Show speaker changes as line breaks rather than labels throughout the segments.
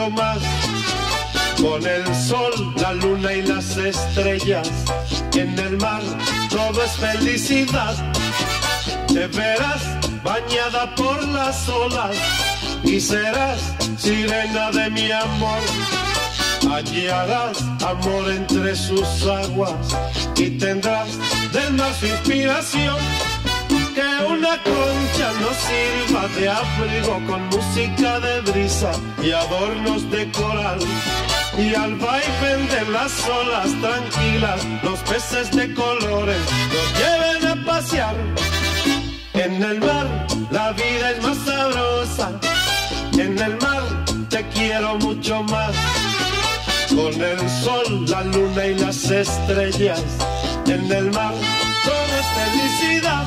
mucho más. Con el sol, la luna y las estrellas, en el mar todo es felicidad. Te verás bañada por las olas y serás sirena de mi amor. Hallarás amor entre sus aguas y tendrás del mar su inspiración. Que una concha nos sirva de abrigo con música de brisa y adornos de coral. Y al vaivén de las olas tranquilas, los peces de colores nos lleven a pasear. En el mar la vida es más sabrosa, en el mar te quiero mucho más. Con el sol, la luna y las estrellas, en el mar todo es felicidad.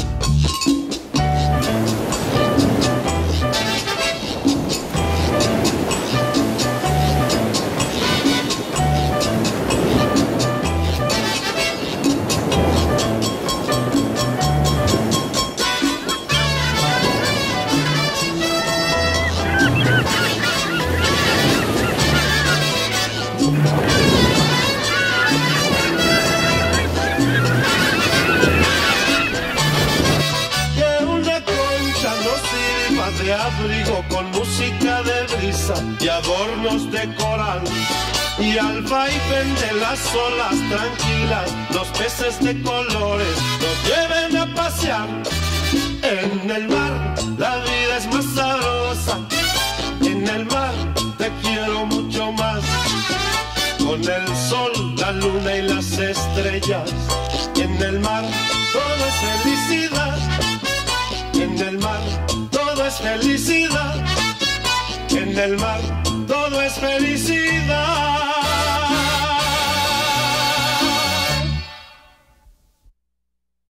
De abrigo con música de brisa y adornos de coral. Y al vaivén de las olas tranquilas, los peces de colores nos lleven a pasear. En el mar la vida es más sabrosa, en el mar te quiero mucho más. Con el sol, la luna y las estrellas, en el mar todo es felicidad. En el mar todo es felicidad, en el mar todo es felicidad.